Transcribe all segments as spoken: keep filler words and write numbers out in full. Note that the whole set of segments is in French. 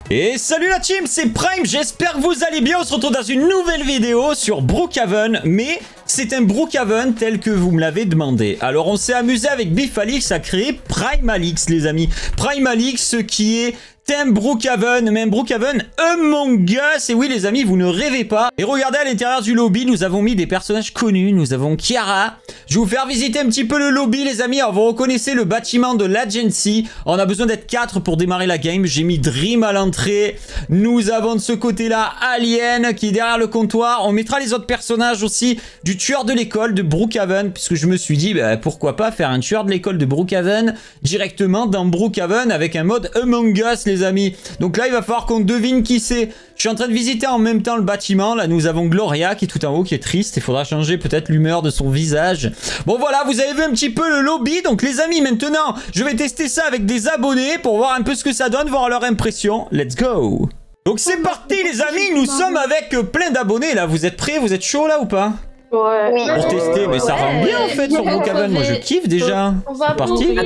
Et salut la team, c'est Prime, j'espère que vous allez bien. On se retrouve dans une nouvelle vidéo sur Brookhaven, mais c'est un Brookhaven tel que vous me l'avez demandé. Alors on s'est amusé avec Bifalix à créer Primalix les amis. Primalix, ce qui est un Brookhaven, mais un Brookhaven Among Us. Et oui les amis, vous ne rêvez pas. Et regardez à l'intérieur du lobby, nous avons mis des personnages connus. Nous avons Kiara. Je vais vous faire visiter un petit peu le lobby les amis. Alors vous reconnaissez le bâtiment de l'Agency. On a besoin d'être quatre pour démarrer la game. J'ai mis Dream à l'entrée. Nous avons de ce côté-là Alien qui est derrière le comptoir. On mettra les autres personnages aussi du tueur de l'école de Brookhaven, puisque je me suis dit bah, pourquoi pas faire un tueur de l'école de Brookhaven directement dans Brookhaven avec un mode Among Us les amis. Donc là il va falloir qu'on devine qui c'est. Je suis en train de visiter en même temps le bâtiment. Là nous avons Gloria qui est tout en haut, qui est triste. Il faudra changer peut-être l'humeur de son visage. Bon voilà, vous avez vu un petit peu le lobby. Donc les amis, maintenant je vais tester ça avec des abonnés pour voir un peu ce que ça donne, voir leur impression. Let's go. Donc c'est parti les amis, nous sommes avec plein d'abonnés là. Vous êtes prêts? Vous êtes chaud là ou pas? Ouais. Oui. Pour tester, mais ça rend bien en fait sur Brookhaven. Moi je kiffe déjà. C'est parti.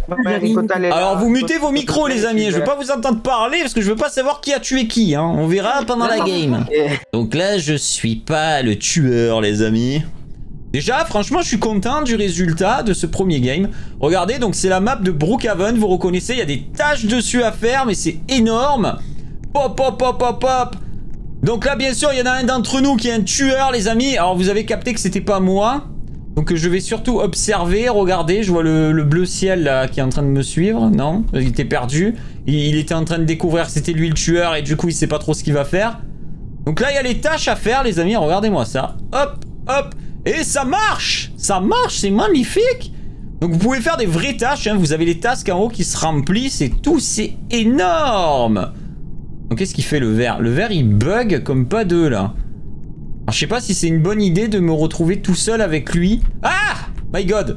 Alors vous mutez vos micros les amis. Je veux pas vous entendre parler parce que je veux pas savoir qui a tué qui. Hein. On verra pendant la game. Donc là je suis pas le tueur les amis. Déjà franchement je suis content du résultat de ce premier game. Regardez, donc c'est la map de Brookhaven. Vous reconnaissez, il y a des tâches dessus à faire, mais c'est énorme. Pop pop pop pop pop. Donc là bien sûr il y en a un d'entre nous qui est un tueur les amis. Alors vous avez capté que c'était pas moi. Donc je vais surtout observer. Regardez, je vois le, le bleu ciel là qui est en train de me suivre. Non, il était perdu. Il, il était en train de découvrir que c'était lui le tueur. Et du coup il sait pas trop ce qu'il va faire. Donc là il y a les tâches à faire les amis. Regardez-moi ça. Hop hop. Et ça marche. Ça marche, c'est magnifique. Donc vous pouvez faire des vraies tâches hein. Vous avez les tasks en haut qui se remplissent et tout. C'est énorme. Donc qu'est-ce qu'il fait le vert? Le vert il bug comme pas deux là. Alors je sais pas si c'est une bonne idée de me retrouver tout seul avec lui. Ah my god.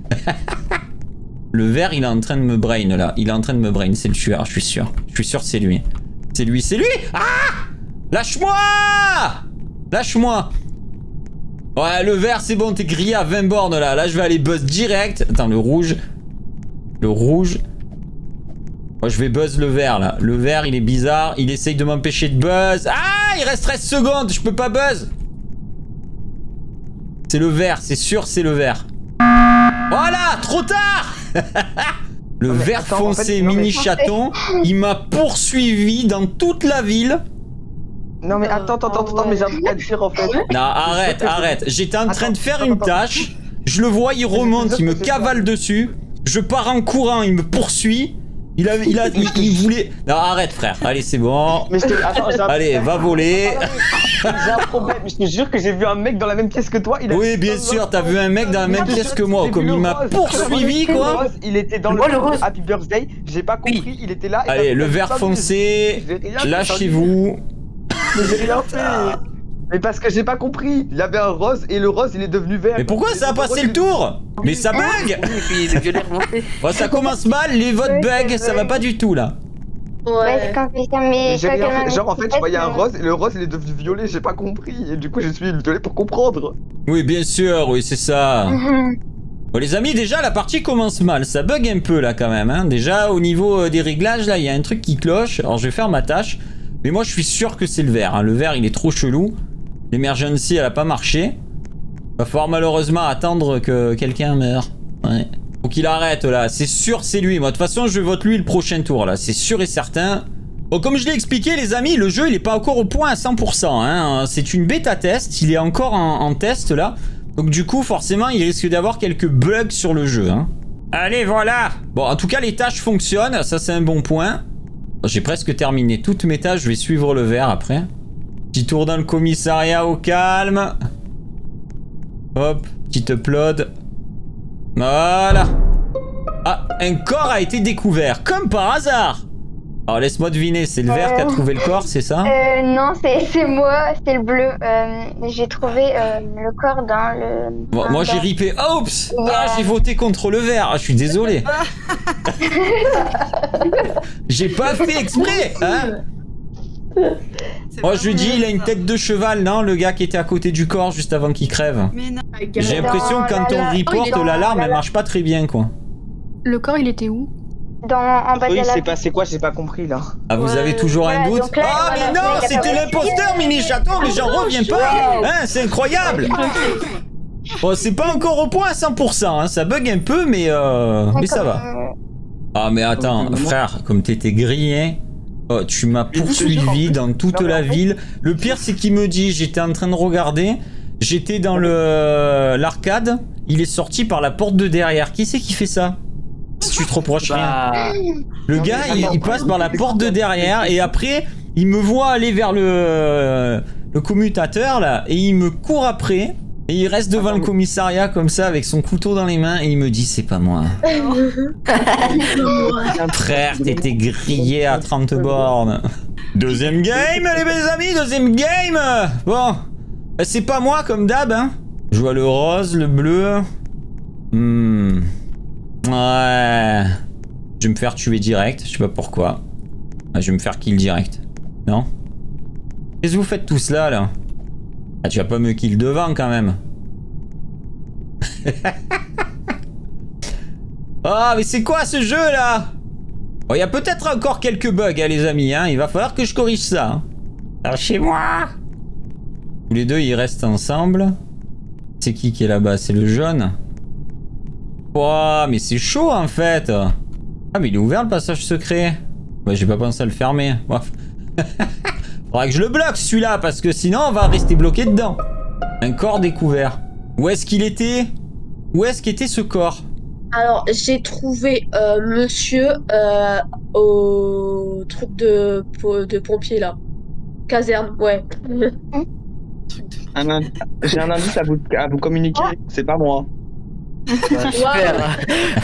Le vert il est en train de me brain là. Il est en train de me brain, c'est le tueur, je suis sûr. Je suis sûr que c'est lui. C'est lui, c'est lui. Ah, lâche-moi. Lâche-moi. Ouais le vert c'est bon, t'es grillé à vingt bornes là. Là je vais aller buzz direct. Attends, le rouge. Le rouge. Moi je vais buzz le vert là. Le vert il est bizarre. Il essaye de m'empêcher de buzz. Ah, il reste treize secondes. Je peux pas buzz. C'est le vert. C'est sûr c'est le vert. Voilà. Trop tard. Le non, vert attends, foncé en fait, mini mais... chaton. Il m'a poursuivi dans toute la ville. Non mais attends, attends, attends, attends, mais j'ai un truc à dire en fait. Non arrête, arrête. J'étais en train de faire une tâche. Je le vois, il remonte, il me cavale dessus. Je pars en courant, il me poursuit. Il a, il a, il, il voulait... Non, arrête frère, allez c'est bon. Mais je te... Attends, un... Allez, va voler. J'ai un problème, je te jure que j'ai vu un mec dans la même pièce que toi. Il a... Oui, bien sûr, t'as vu un mec dans la même pièce que moi, comme il m'a poursuivi quoi. Il était dans le Happy Birthday, j'ai pas compris, il était là. Allez, le vert foncé, lâchez-vous. Mais j'ai rien fait. Mais parce que j'ai pas compris. Il y avait un rose et le rose il est devenu vert. Mais pourquoi ça a passé le tour? Mais ça bug. Bon, ça commence mal, les votes bug, ça va pas du tout là. Ouais. Mais j'ai rien fait. Genre en fait je voyais un rose et le rose il est devenu violet, j'ai pas compris. Et du coup je suis désolé pour comprendre. Oui bien sûr, oui c'est ça. Bon les amis, déjà la partie commence mal, ça bug un peu là quand même hein. Déjà au niveau des réglages là il y a un truc qui cloche. Alors je vais faire ma tâche. Mais moi je suis sûr que c'est le vert hein. Le vert il est trop chelou. L'emergency elle a pas marché. Va falloir malheureusement attendre que quelqu'un meure. Ouais. Faut qu'il arrête là, c'est sûr c'est lui. Moi de toute façon je vote lui le prochain tour là, c'est sûr et certain. Bon comme je l'ai expliqué les amis, le jeu il est pas encore au point à cent pour cent hein. C'est une bêta test, il est encore en, en test là. Donc du coup forcément il risque d'avoir quelques bugs sur le jeu hein. Allez voilà. Bon en tout cas les tâches fonctionnent, ça c'est un bon point. J'ai presque terminé toutes mes tâches, je vais suivre le vert après. Petit tour dans le commissariat au calme. Hop, petit upload. Voilà. Ah, un corps a été découvert, comme par hasard. Alors laisse-moi deviner, c'est le vert euh... qui a trouvé le corps, c'est ça? Euh, non, c'est moi, c'est le bleu. Euh, j'ai trouvé euh, le corps dans le... Bon, dans moi j'ai ripé, oups a... Ah, j'ai voté contre le vert, ah, je suis désolé. J'ai pas fait exprès, hein. Moi je lui dis, il a une tête de cheval, non? Le gars qui était à côté du corps juste avant qu'il crève. J'ai l'impression que quand on reporte, l'alarme elle marche pas très bien quoi. Le corps il était où? dans, en bas Oui, de la c'est passé quoi? J'ai pas compris là. Ah, vous Ouais. avez toujours un Voilà, doute? donc là, Ah, voilà, mais là, non, il y a c'était pas- l'imposteur, Mini Chaton, mais j'en reviens pas! Hein, c'est incroyable! Bon, c'est pas encore au point à cent pour cent, hein, ça bug un peu, mais euh, mais ça va. Ah, mais attends, frère, comme t'étais grillé, oh, tu m'as poursuivi dans toute la ville. Le pire, c'est qu'il me dit, j'étais en train de regarder, j'étais dans le l'arcade, il est sorti par la porte de derrière. Qui c'est qui fait ça? Si tu te reproches rien. Bah, Le gars, il, il passe par la porte de derrière et après, il me voit aller vers le, le commutateur là et il me court après et il reste devant le commissariat comme ça avec son couteau dans les mains et il me dit c'est pas moi. Frère, t'étais grillé à trente bornes. Deuxième game, les amis, deuxième game. Bon, c'est pas moi comme d'hab, hein. Je vois le rose, le bleu. Hmm. Ouais. Je vais me faire tuer direct, je sais pas pourquoi. Ah, je vais me faire kill direct. Non? Qu'est-ce que vous faites tous là, là? Ah, tu vas pas me kill devant quand même. Ah, mais c'est quoi ce jeu là? Bon, il y a peut-être encore quelques bugs, hein, les amis, hein. Il va falloir que je corrige ça. Hein. Alors, chez moi. Tous les deux, ils restent ensemble. C'est qui qui est là-bas? C'est le jaune. Ouah, mais c'est chaud en fait. Ah, mais il est ouvert le passage secret. Ouais, j'ai pas pensé à le fermer. Bref. Faudra que je le bloque celui-là parce que sinon on va rester bloqué dedans. Un corps découvert. Où est-ce qu'il était? Où est-ce qu'était ce corps? Alors, j'ai trouvé euh, monsieur euh, au truc de, de pompier là. Caserne, ouais. Un ind- J'ai un indice à vous, à vous communiquer, c'est pas moi. super.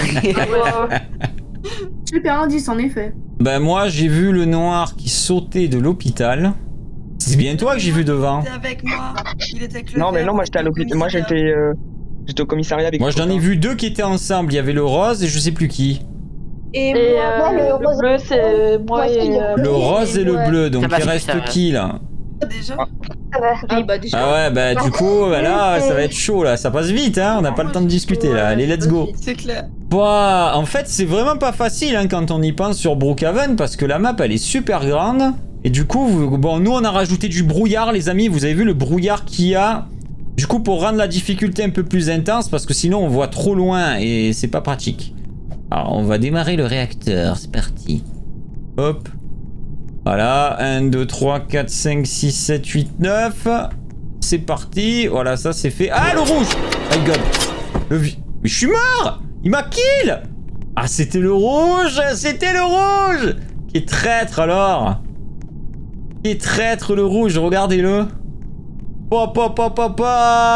Super indice en effet. Ben moi j'ai vu le noir qui sautait de l'hôpital. C'est bien toi que j'ai vu devant. Il était avec moi. Il était avec le Non mais vert non, moi j'étais à au l'hôpital. Moi commissariat. j'étais euh, j'étais au commissariat avec. Moi j'en ai vu deux qui étaient ensemble. Il y avait le rose et je sais plus qui. Et, Et moi, euh, le le rose- bleu c'est moi et... euh, Le rose et le ouais. bleu. Donc Ça va, il c'est reste ça, ouais. qui là? Déjà Ah bah, ah bah déjà. Ah ouais bah du coup bah là ça va être chaud là. Ça passe vite hein. On n'a pas le temps de discuter là. Allez let's go. C'est clair. Bah, en fait, c'est vraiment pas facile hein, quand on y pense sur Brookhaven parce que la map elle est super grande et du coup, vous, bon, nous on a rajouté du brouillard, les amis. Vous avez vu le brouillard qu'il y a. Du coup, pour rendre la difficulté un peu plus intense parce que sinon on voit trop loin et c'est pas pratique. Alors, on va démarrer le réacteur. C'est parti. Hop. Voilà. un, deux, trois, quatre, cinq, six, sept, huit, neuf. C'est parti. Voilà, ça c'est fait. Ah, le rouge! My god. Le vi- Mais je suis mort! Il m'a kill! Ah, c'était le rouge! C'était le rouge! Qui est traître alors? Qui est traître le rouge? Regardez-le. Pop, pop, pop, pop, pop.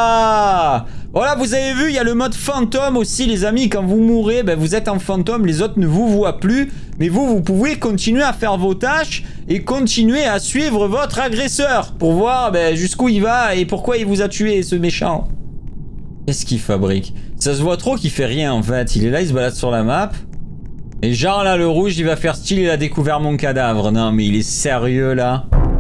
Voilà, vous avez vu, il y a le mode fantôme aussi, les amis. Quand vous mourrez, ben, vous êtes en fantôme. Les autres ne vous voient plus. Mais vous, vous pouvez continuer à faire vos tâches et continuer à suivre votre agresseur pour voir ben, jusqu'où il va et pourquoi il vous a tué, ce méchant. Qu'est-ce qu'il fabrique? Ça se voit trop qu'il fait rien en fait. Il est là, il se balade sur la map. Et genre là, le rouge, il va faire style, il a découvert mon cadavre. Non, mais il est sérieux là.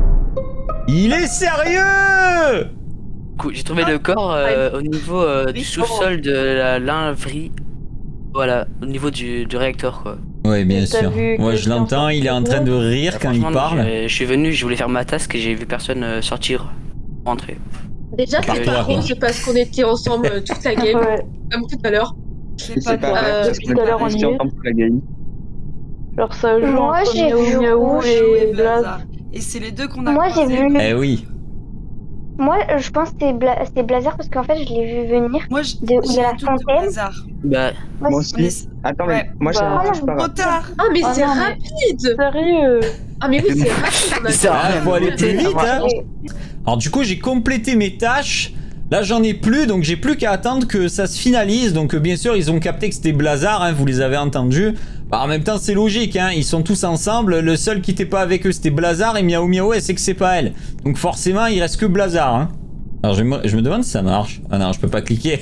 Il est sérieux! J'ai trouvé le corps euh, au niveau euh, du sous-sol de la laverie. Voilà, au niveau du, du réacteur quoi. Ouais, bien Et t'as sûr. vu Moi, que je l'entends, il est en train de rire quand il Franchement, parle. Je, je suis venu, je voulais faire ma task et j'ai vu personne euh, sortir, rentrer. Déjà, Par c'est toi, pas quoi. trop, c'est parce qu'on était ensemble euh, toute la game, Ouais. comme tout à l'heure. C'est C'est pas toi. vrai, Euh, parce tout qu'on à l'heure, on est y resté est. ensemble toute la game. Genre ça joue Moi, entre j'ai Miaou vu Miaou rouge et et Blaze. Blaza. Et c'est les deux qu'on a moi j'ai croisés. vu. Eh oui. Moi, je pense que c'était Bla... c'était Blazar parce qu'en fait, je l'ai vu venir. Moi, je De- de j'ai la un doute de fontaine. Blazar. Bah, Moi, Moi c'est- aussi. Attends, mais Ouais. moi j'ai Bah, un je Trop pars. tard. Ah, mais Ah c'est non, mais- rapide! Sérieux? Ah, mais oui, c'est rapide! on a Ça Ah, faut aller plus vite, hein. j'ai- Alors du coup, j'ai complété mes tâches. Là, j'en ai plus, donc j'ai plus qu'à attendre que ça se finalise. Donc euh, bien sûr, ils ont capté que c'était Blazar, hein, vous les avez entendus. Bah, en même temps, c'est logique, hein, ils sont tous ensemble. Le seul qui était pas avec eux, c'était Blazar, et Miaou Miaou, elle sait que c'est pas elle. Donc forcément, il reste que Blazar. Hein. Alors je me, je me demande si ça marche. Ah non, je peux pas cliquer.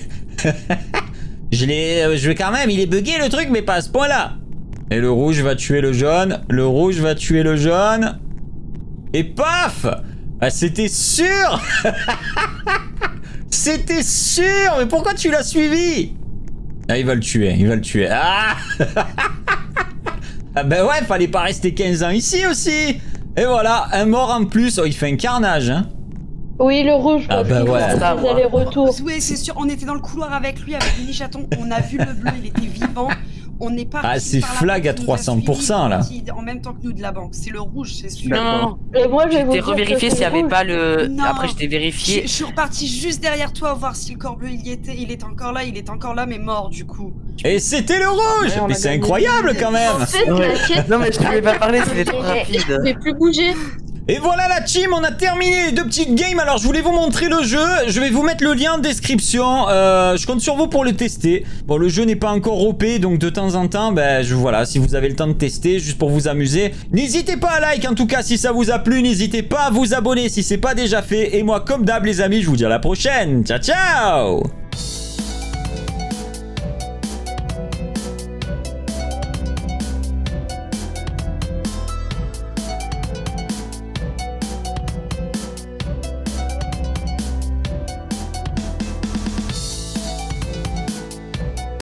je l'ai, euh, je vais quand même, il est bugué le truc, mais pas à ce point-là. Et le rouge va tuer le jaune. Le rouge va tuer le jaune. Et paf! Ah, c'était sûr. C'était sûr. Mais pourquoi tu l'as suivi? Ah, il va le tuer, il va le tuer. Ah. Ah ben ouais, fallait pas rester quinze ans ici aussi. Et voilà, un mort en plus. Oh, il fait un carnage, hein. Oui, le rouge. Ah bah ouais. Les allers-retours. Oui, c'est sûr. On était dans le couloir avec lui, avec Mini Chaton. On a vu le bleu, il était vivant. On n'est pas. Ah, c'est flag à trois cents pour cent là. En même temps que nous de la banque. C'est le rouge, c'est sûr. Non, non, Et moi, je vais vous J'étais dire revérifié que s'il n'y c'est avait rouge. pas le. Non. Après, j'étais Je, vérifié. je suis reparti juste derrière toi voir si le corps bleu il y était. Il est encore là, il est encore là, mais mort du coup. Et c'était le rouge. Ouais, on Mais a c'est gagné. incroyable quand même. En fait, Ouais. la quête, Non, mais je ne pouvais pas parler, c'était trop je rapide. pouvais plus bouger. Et voilà la team, on a terminé les deux petites games. Alors je voulais vous montrer le jeu. Je vais vous mettre le lien en description. Euh, je compte sur vous pour le tester. Bon, le jeu n'est pas encore O P, donc de temps en temps, ben je, voilà, si vous avez le temps de tester, juste pour vous amuser, n'hésitez pas à like. En tout cas, si ça vous a plu, n'hésitez pas à vous abonner si c'est pas déjà fait. Et moi, comme d'hab, les amis, je vous dis à la prochaine. Ciao, ciao.